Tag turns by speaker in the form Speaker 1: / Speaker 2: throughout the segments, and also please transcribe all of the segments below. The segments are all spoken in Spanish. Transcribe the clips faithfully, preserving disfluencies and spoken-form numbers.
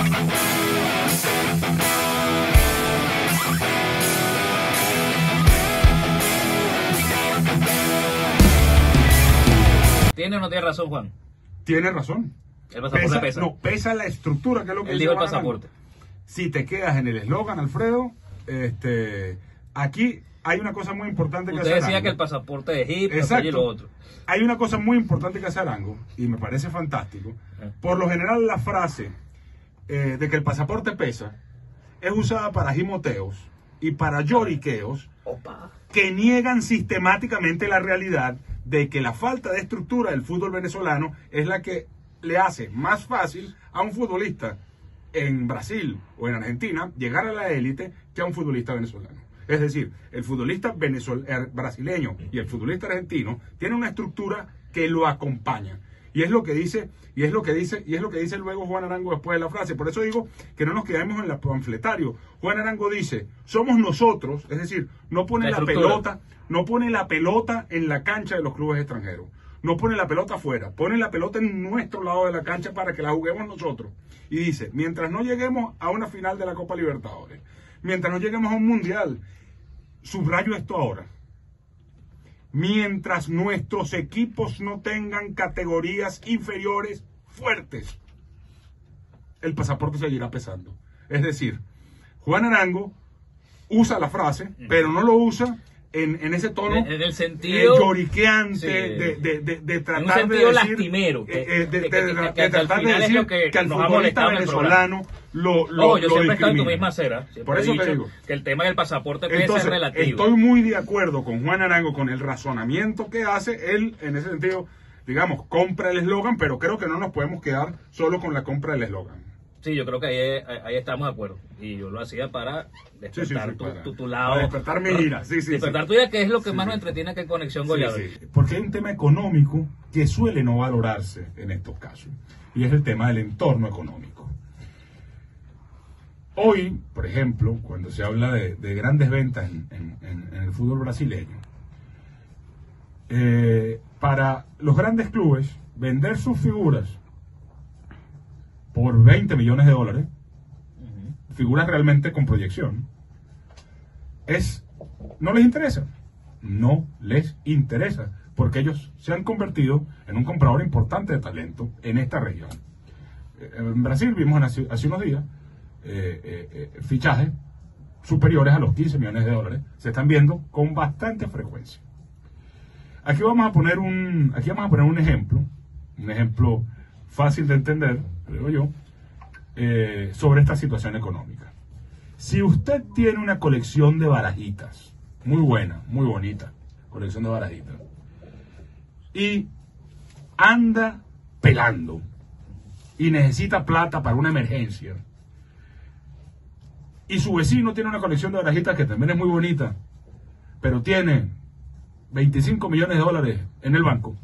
Speaker 1: ¿Tiene o no tiene razón, Juan?
Speaker 2: Tiene razón.
Speaker 1: El pasaporte
Speaker 2: pesa,
Speaker 1: pesa.
Speaker 2: No, pesa la estructura, que es lo que
Speaker 1: Él dijo el pasaporte.
Speaker 2: Si te quedas en el eslogan, Alfredo, este, aquí hay una cosa muy importante que
Speaker 1: Usted
Speaker 2: hacer.
Speaker 1: decía que el pasaporte de Egipto
Speaker 2: Exacto.
Speaker 1: y lo otro.
Speaker 2: Hay una cosa muy importante que hace Arango, y me parece fantástico. Por lo general, la frase eh, de que el pasaporte pesa es usada para gimoteos y para lloriqueos
Speaker 1: Opa.
Speaker 2: que niegan sistemáticamente la realidad de que la falta de estructura del fútbol venezolano es la que le hace más fácil a un futbolista en Brasil o en Argentina llegar a la élite que a un futbolista venezolano. Es decir, el futbolista venezol- brasileño y el futbolista argentino tienen una estructura que lo acompaña. Y es lo que dice, y es lo que dice, y es lo que dice luego Juan Arango después de la frase. Por eso digo que no nos quedemos en el panfletario. Juan Arango dice, somos nosotros, es decir, no pone la, la pelota, no pone la pelota en la cancha de los clubes extranjeros. No pone la pelota afuera, pone la pelota en nuestro lado de la cancha para que la juguemos nosotros. Y dice, mientras no lleguemos a una final de la Copa Libertadores, mientras no lleguemos a un mundial, subrayo esto ahora, mientras nuestros equipos no tengan categorías inferiores fuertes, el pasaporte seguirá pesando. Es decir, Juan Arango usa la frase, pero no lo usa en, en ese tono
Speaker 1: en el sentido
Speaker 2: eh, lloriqueante,
Speaker 1: sí,
Speaker 2: de, de, de, de tratar
Speaker 1: en un sentido
Speaker 2: de decir,
Speaker 1: lastimero, que,
Speaker 2: eh, de, de,
Speaker 1: que,
Speaker 2: de,
Speaker 1: que,
Speaker 2: de,
Speaker 1: que,
Speaker 2: de tratar de decir
Speaker 1: que,
Speaker 2: que al
Speaker 1: nos ha
Speaker 2: futbolista
Speaker 1: molestado en el
Speaker 2: venezolano lo, lo,
Speaker 1: oh, yo
Speaker 2: lo
Speaker 1: siempre he estado en tu
Speaker 2: discrimina.
Speaker 1: misma acera. Siempre
Speaker 2: Por eso
Speaker 1: he dicho
Speaker 2: te digo
Speaker 1: que el tema del pasaporte pesa
Speaker 2: Entonces,
Speaker 1: es relativo.
Speaker 2: estoy muy de acuerdo con Juan Arango, con el razonamiento que hace. Él, en ese sentido, digamos, compra el eslogan, pero creo que no nos podemos quedar solo con la compra del eslogan.
Speaker 1: Sí, yo creo que ahí, ahí estamos de acuerdo. Y yo lo hacía para despertar
Speaker 2: sí, sí, sí,
Speaker 1: tu,
Speaker 2: para,
Speaker 1: tu, tu lado.
Speaker 2: Para despertar mi ira. Sí, sí,
Speaker 1: despertar
Speaker 2: sí.
Speaker 1: tu ira, que es lo que
Speaker 2: sí,
Speaker 1: más
Speaker 2: sí.
Speaker 1: nos entretiene que Conexión
Speaker 2: Sí,
Speaker 1: Goleador.
Speaker 2: sí. Porque hay un tema económico que suele no valorarse en estos casos. Y es el tema del entorno económico. Hoy, por ejemplo, cuando se habla de, de grandes ventas en, en, en, en el fútbol brasileño, eh, para los grandes clubes, vender sus figuras por veinte millones de dólares, uh-huh. figuras realmente con proyección, es no les interesa. No les interesa, porque ellos se han convertido en un comprador importante de talento en esta región. En Brasil vimos hace, hace unos días eh, eh, eh, fichajes superiores a los quince millones de dólares, se están viendo con bastante frecuencia. Aquí vamos a poner un, aquí vamos a poner un ejemplo, un ejemplo fácil de entender, creo yo, eh, sobre esta situación económica. Si usted tiene una colección de barajitas, muy buena, muy bonita, colección de barajitas, y anda pelando y necesita plata para una emergencia, y su vecino tiene una colección de barajitas que también es muy bonita, pero tiene veinticinco millones de dólares en el banco,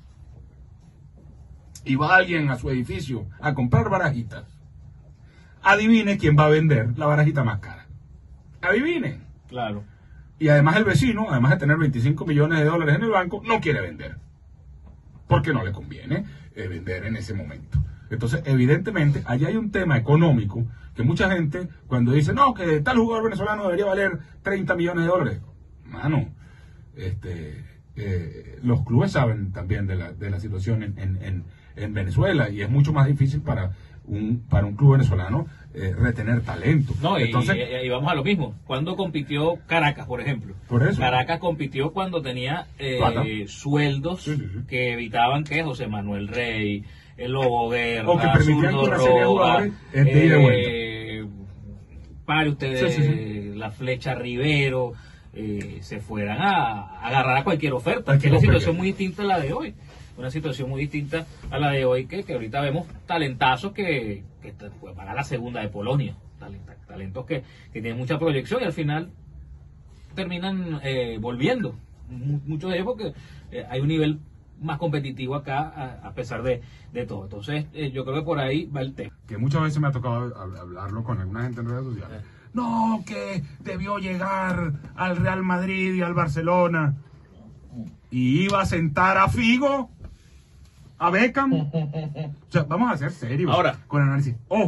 Speaker 2: y va alguien a su edificio a comprar barajitas, adivine quién va a vender la barajita más cara. Adivine.
Speaker 1: Claro.
Speaker 2: Y además el vecino, además de tener veinticinco millones de dólares en el banco, no quiere vender, porque no le conviene eh, vender en ese momento. Entonces, evidentemente, allá hay un tema económico que mucha gente, cuando dice, no, que tal jugador venezolano debería valer treinta millones de dólares. Mano, este, eh, los clubes saben también de la, de la situación en, en, en, en Venezuela, y es mucho más difícil para un, para un club venezolano eh, retener talento.
Speaker 1: No, y,
Speaker 2: Entonces,
Speaker 1: y, y vamos a lo mismo. ¿Cuándo compitió Caracas, por ejemplo?
Speaker 2: Por eso.
Speaker 1: Caracas compitió cuando tenía eh, sueldos
Speaker 2: sí, sí, sí.
Speaker 1: que evitaban que José Manuel Rey, el Lobo Guerra,
Speaker 2: o que permitían
Speaker 1: Zurdo
Speaker 2: que una serie de
Speaker 1: Roa,
Speaker 2: jugadores en ida y de vuelta.
Speaker 1: eh, pare usted,
Speaker 2: Sí, sí, sí.
Speaker 1: la Flecha Rivero, eh, se fueran a, a agarrar a cualquier oferta.
Speaker 2: Cualquier
Speaker 1: que es una
Speaker 2: oferta.
Speaker 1: situación muy distinta a la de hoy. Una situación muy distinta a la de hoy, que, que ahorita vemos talentazos que, que pues, van a la segunda de Polonia. Talentos, talentos que, que tienen mucha proyección y al final terminan eh, volviendo. Muchos de ellos porque eh, hay un nivel más competitivo acá a, a pesar de, de todo. Entonces eh, yo creo que por ahí va el tema.
Speaker 2: Que muchas veces me ha tocado hablarlo con alguna gente en redes sociales. Eh. No, que debió llegar al Real Madrid y al Barcelona y iba a sentar a Figo, a Beckham. O sea, vamos a ser serios
Speaker 1: ahora
Speaker 2: con el análisis. Ojo,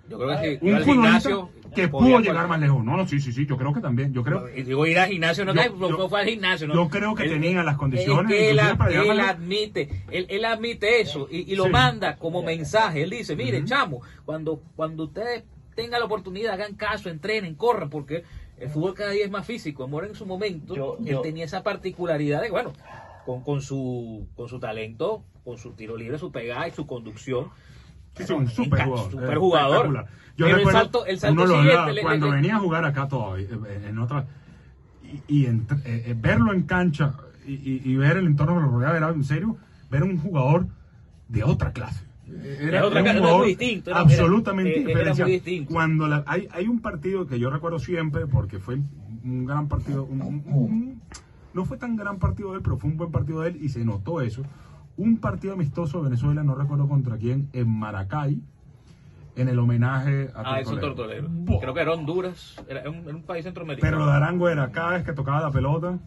Speaker 1: Yo creo que si
Speaker 2: un
Speaker 1: al
Speaker 2: futbolista
Speaker 1: gimnasio
Speaker 2: que
Speaker 1: podía
Speaker 2: pudo llegar
Speaker 1: poner-
Speaker 2: más lejos. No, no, sí, sí, sí, yo creo que también. Yo creo,
Speaker 1: Y digo ir al gimnasio, no,
Speaker 2: Yo-
Speaker 1: que no
Speaker 2: yo-
Speaker 1: fue al gimnasio, ¿no?
Speaker 2: yo creo que
Speaker 1: Él-
Speaker 2: tenía las
Speaker 1: es
Speaker 2: condiciones,
Speaker 1: que él,
Speaker 2: inclusive para llegar
Speaker 1: él
Speaker 2: más lejos.
Speaker 1: admite, él, él admite eso y, y lo
Speaker 2: Sí.
Speaker 1: manda como mensaje. Él dice, miren,
Speaker 2: Ujú.
Speaker 1: chamo, cuando, cuando ustedes tengan la oportunidad, hagan caso, entrenen, corran, porque el fútbol cada día es más físico. Amor, en su momento,
Speaker 3: Yo-
Speaker 1: él
Speaker 3: yo-
Speaker 1: tenía esa particularidad de, bueno, con, con, su, con su talento, con su tiro libre, su pegada y su conducción.
Speaker 2: Sí, sí, un super
Speaker 1: Enca-
Speaker 2: jugador.
Speaker 1: super
Speaker 2: eh,
Speaker 1: jugador.
Speaker 2: espectacular. Yo
Speaker 1: Pero el
Speaker 2: recuerdo,
Speaker 1: salto- el salto
Speaker 2: uno lo
Speaker 1: siguiente,
Speaker 2: hablaba
Speaker 1: le-
Speaker 2: cuando
Speaker 1: le-
Speaker 2: venía a jugar acá todavía, eh, en otra, y, y ent- eh, eh, verlo en cancha y, y- y ver el entorno que lo rodeaba, era en serio, ver un jugador de otra clase. Era,
Speaker 1: De otra
Speaker 2: era
Speaker 1: clase,
Speaker 2: un
Speaker 1: era
Speaker 2: jugador
Speaker 1: muy distinto, era-
Speaker 2: absolutamente
Speaker 1: era- era
Speaker 2: diferenciado.
Speaker 1: muy distinto.
Speaker 2: Cuando la- hay, hay un partido que yo recuerdo siempre, porque fue un gran partido, un- un- un- no fue tan gran partido de él, pero fue un buen partido de él y se notó eso. Un partido amistoso de Venezuela, no recuerdo contra quién, en Maracay, en el homenaje a
Speaker 1: Ah, eso es
Speaker 2: Tortolero.
Speaker 1: Tortolero.
Speaker 2: Buah.
Speaker 1: Creo que era Honduras, era un, era un país centroamericano.
Speaker 2: Pero Darango era cada vez que tocaba la pelota.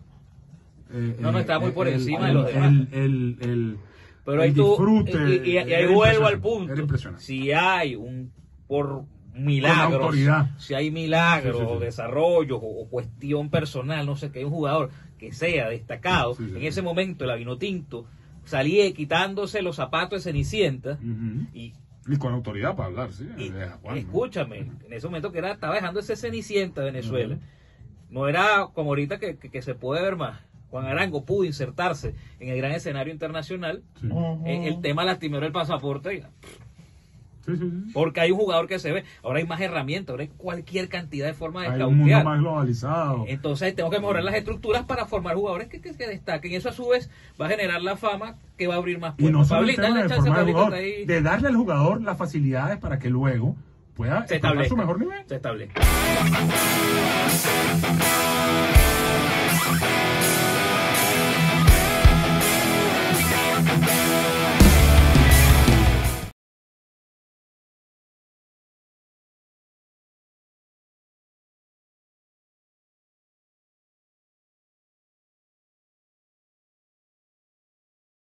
Speaker 2: eh,
Speaker 1: No, no,
Speaker 2: eh,
Speaker 1: estaba muy por
Speaker 2: el-
Speaker 1: encima de
Speaker 2: el-
Speaker 1: los demás.
Speaker 2: El, el, el-
Speaker 1: Pero
Speaker 2: el
Speaker 1: ahí tú,
Speaker 2: disfrute,
Speaker 1: y, y- y ahí
Speaker 2: era
Speaker 1: vuelvo al
Speaker 2: impresionante,
Speaker 1: punto.
Speaker 2: Era impresionante.
Speaker 1: Si hay un, por
Speaker 2: Con
Speaker 1: milagros,
Speaker 2: autoridad.
Speaker 1: si hay milagros,
Speaker 2: Sí, sí, sí.
Speaker 1: o desarrollos, o, o cuestión personal, no sé, que hay un jugador que sea destacado,
Speaker 2: Sí, sí,
Speaker 1: en
Speaker 2: sí.
Speaker 1: ese momento el Avinotinto salía quitándose los zapatos de Cenicienta,
Speaker 2: Ujú.
Speaker 1: y
Speaker 2: Y con autoridad para hablar, sí.
Speaker 1: Y,
Speaker 2: de Juan, ¿no?
Speaker 1: escúchame, en ese momento que era, estaba dejando ese Cenicienta de Venezuela, no era como ahorita que, que, que se puede ver más. Juan Arango pudo insertarse en el gran escenario internacional.
Speaker 2: Sí.
Speaker 1: Eh, el tema lastimero del pasaporte, y-
Speaker 2: Sí, sí, sí.
Speaker 1: porque hay un jugador que se ve. Ahora hay más herramientas, ahora hay cualquier cantidad de formas de
Speaker 2: Hay un mundo
Speaker 1: scoutear.
Speaker 2: más globalizado.
Speaker 1: Entonces tengo que mejorar las estructuras para formar jugadores que, que, que destaquen. Y eso a su vez va a generar la fama que va a abrir más
Speaker 2: Y no
Speaker 1: puertas.
Speaker 2: solo el
Speaker 1: Pablito,
Speaker 2: tema
Speaker 1: dale
Speaker 2: de
Speaker 1: chance a
Speaker 2: formar al
Speaker 1: Pablito,
Speaker 2: jugador,
Speaker 1: que ahí
Speaker 2: de darle al jugador las facilidades para que luego pueda
Speaker 1: se
Speaker 2: explotar
Speaker 1: establezca.
Speaker 2: su mejor nivel.
Speaker 1: Se establezca.